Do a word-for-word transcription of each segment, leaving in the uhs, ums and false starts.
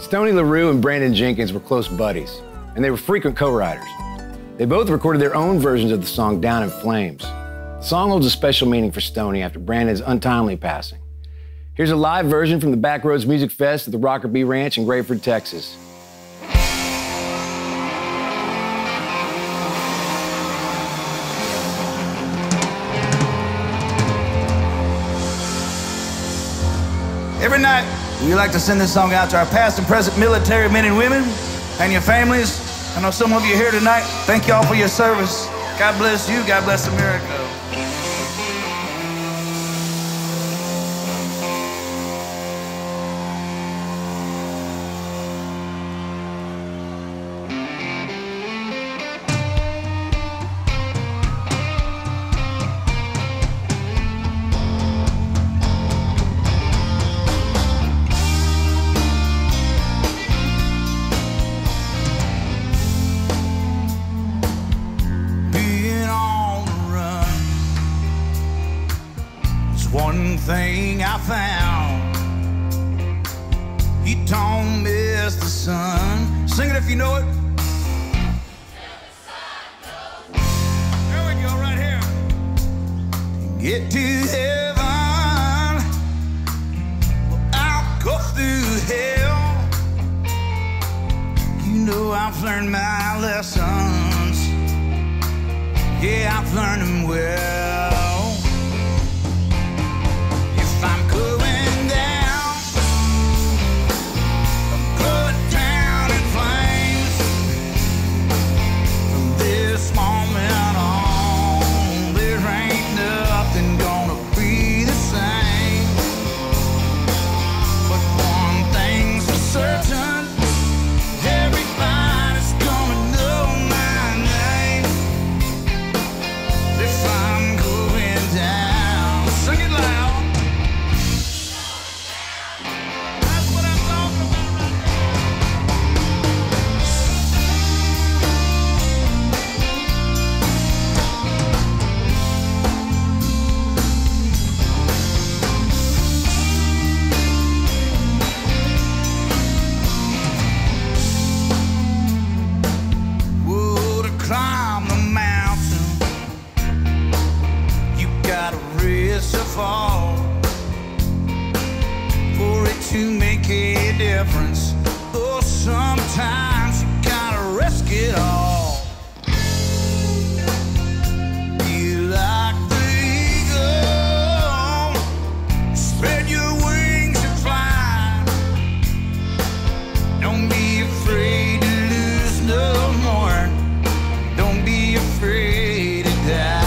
Stoney LaRue and Brandon Jenkins were close buddies, and they were frequent co-writers. They both recorded their own versions of the song Down in Flames. The song holds a special meaning for Stoney after Brandon's untimely passing. Here's a live version from the Backroads Music Fest at the Rockerbee Ranch in Grayford, Texas. Every night, we like to send this song out to our past and present military men and women and your families. I know some of you are here tonight. Thank you all for your service. God bless you. God bless America. One thing I found, you don't miss the sun. Sing it if you know it. There we go, right here. Get to heaven, well, I'll go through hell. You know I've learned my lessons. Yeah, I've learned them well. I'm going down, I'm going down in flames. From this moment on, there ain't nothing gonna be the same. But one thing's for certain, everybody's gonna know my name. If I'm going down, sing it loud. To fall for it to make a difference. Oh, sometimes you gotta risk it all. Be like the eagle, spread your wings and fly. Don't be afraid to lose no more. Don't be afraid to die.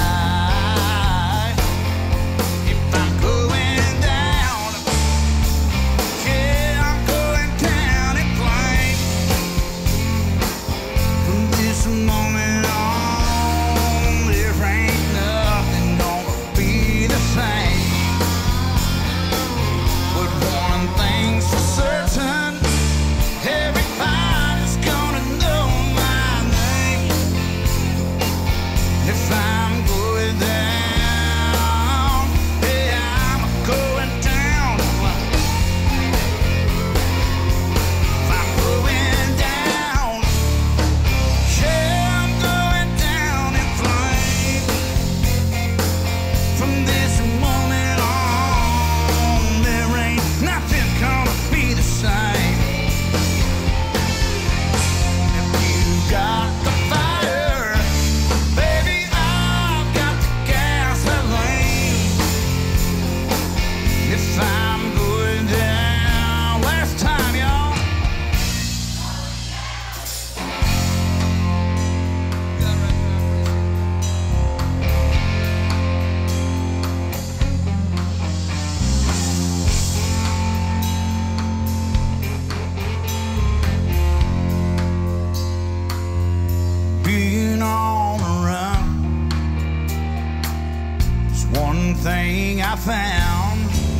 Thing I found,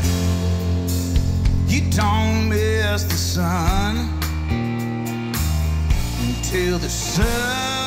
you don't miss the sun until the sun